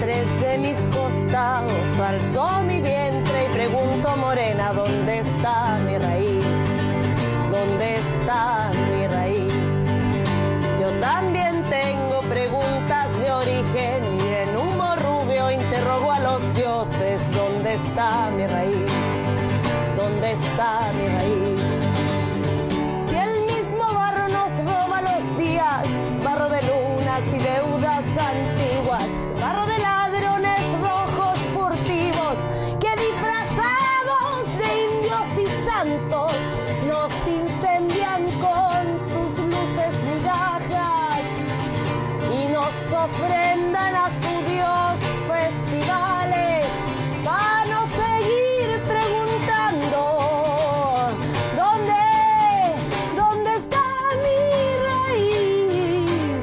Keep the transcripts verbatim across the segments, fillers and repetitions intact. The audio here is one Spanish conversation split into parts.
piedres de mis costados, alzó mi vientre y pregunto, morena, ¿dónde está mi raíz? ¿Dónde está mi raíz? Yo también tengo preguntas de origen y en humo rubio interrogo a los dioses, ¿dónde está mi raíz? ¿Dónde está mi raíz? Si el mismo barro nos roba los días, barro de lunas y deudas antiguas, barro de ladrones rojos furtivos que disfrazados de indios y santos nos incendian con sus luces migajas y nos ofrendan a su dios festivales para no seguir preguntando ¿dónde, dónde está mi raíz?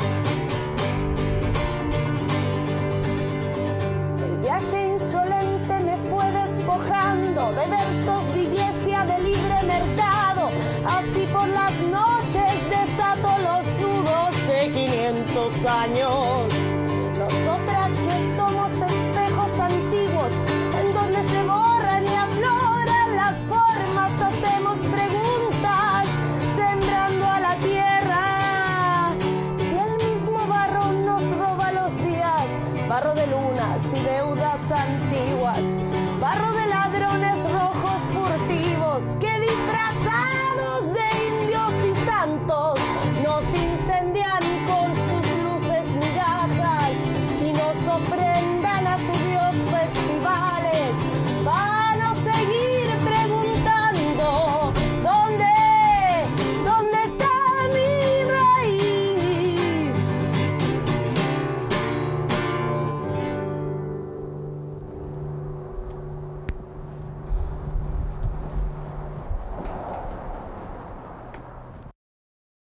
El viaje insolente me fue despojando de versos de iglesia de libre mercado, así por las noches desato los nudos de quinientos años. Nosotras que somos espejos antiguos, en donde se borran y afloran las formas, hacemos preguntas, sembrando a la tierra. Si el mismo barro nos roba los días, barro de lunas y deudas antiguas, barro de ladrones